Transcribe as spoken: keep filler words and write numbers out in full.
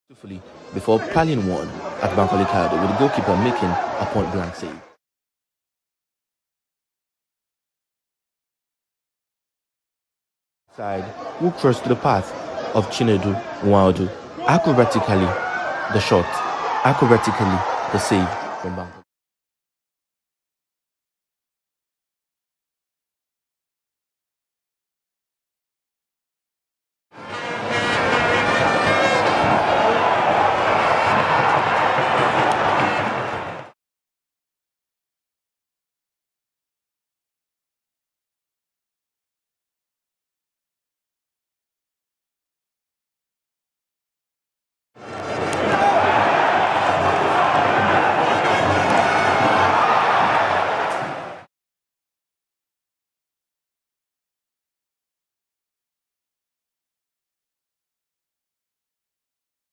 Successfully before piling one at Bankole Kayode, with the goalkeeper making a point-blank save. Side who crossed to the path of Chinedu Nwodo. Acrobatically, the shot. Acrobatically, the save from Bankole.